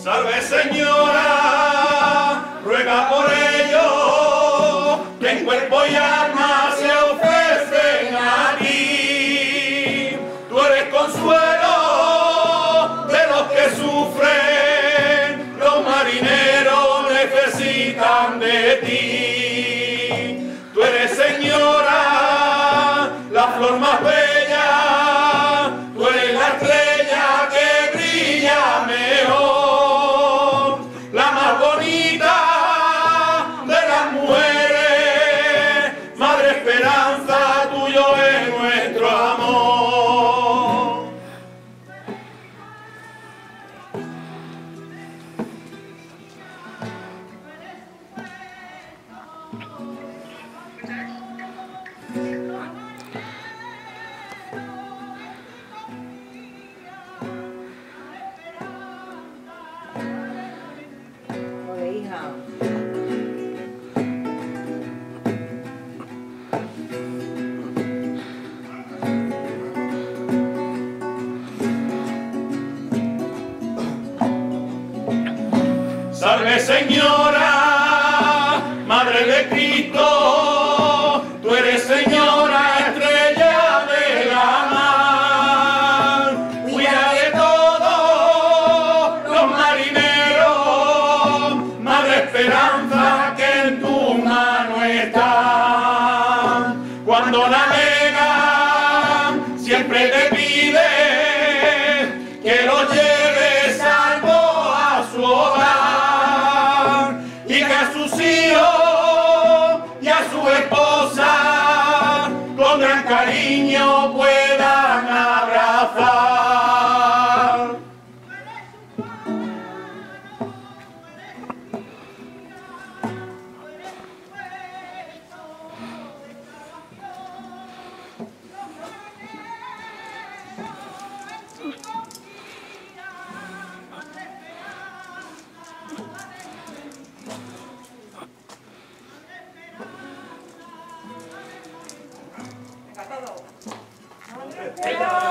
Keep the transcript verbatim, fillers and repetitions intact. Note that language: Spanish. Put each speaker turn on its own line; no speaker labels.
Salve Señora, ruega por ellos, que en cuerpo y alma se ofrecen a ti. Tú eres consuelo de los que sufren, los marineros necesitan de ti. Tú eres Señora, la flor más bella, tú eres la estrella que brilla mejor, la más bonita de las mujeres, Madre Esperanza, tuyo es nuestro amor. Salve Señora, Madre de Cristo, tú eres Señora, estrella de la mar. Cuida de todos los marineros, Madre Esperanza, que en tu mano está. Cuando navegan, siempre te pide que los lleves salvo a su hogar, y que a sus hijos y a su esposa con gran cariño puedan abrazar.
Hello.